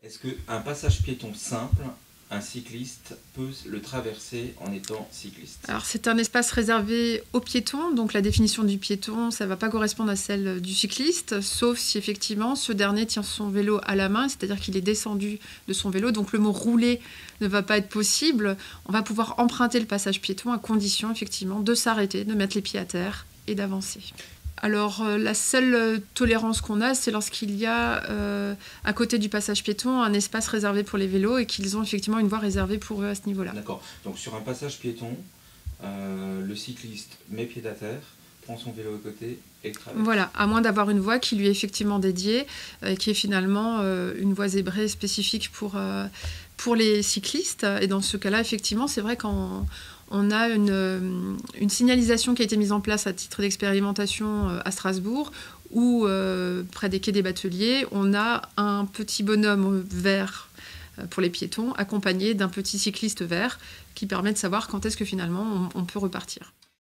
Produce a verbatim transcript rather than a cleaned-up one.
Est-ce qu'un passage piéton simple, un cycliste peut le traverser en étant cycliste? Alors c'est un espace réservé aux piétons, donc la définition du piéton, ça ne va pas correspondre à celle du cycliste, sauf si effectivement ce dernier tient son vélo à la main, c'est-à-dire qu'il est descendu de son vélo, donc le mot rouler ne va pas être possible. On va pouvoir emprunter le passage piéton à condition effectivement de s'arrêter, de mettre les pieds à terre et d'avancer. Alors euh, la seule euh, tolérance qu'on a, c'est lorsqu'il y a euh, à côté du passage piéton un espace réservé pour les vélos et qu'ils ont effectivement une voie réservée pour eux à ce niveau-là. D'accord. Donc sur un passage piéton, euh, le cycliste met pied à terre, prend son vélo à côté et traverse. Voilà, à moins d'avoir une voie qui lui est effectivement dédiée, euh, qui est finalement euh, une voie zébrée spécifique pour, euh, pour les cyclistes. Et dans ce cas-là, effectivement, c'est vrai qu'en on a une, une signalisation qui a été mise en place à titre d'expérimentation à Strasbourg, où euh, près des quais des Bateliers, on a un petit bonhomme vert pour les piétons, accompagné d'un petit cycliste vert, qui permet de savoir quand est-ce que finalement on, on peut repartir.